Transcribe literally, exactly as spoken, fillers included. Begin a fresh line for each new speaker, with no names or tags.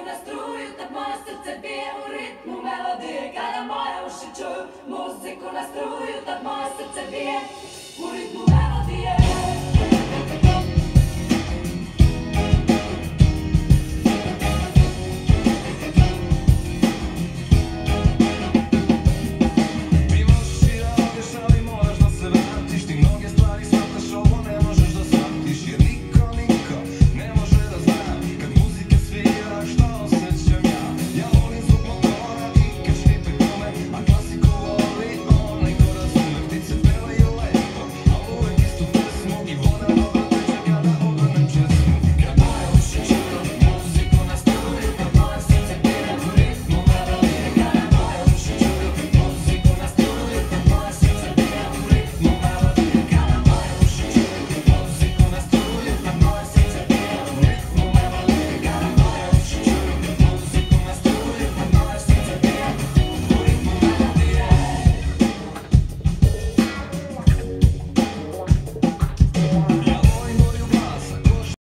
na struju, tad moje srce bije u ritmu melodije. Kada moje uši čuju muziku na struju, tad moje srce bije u ritmu melodije.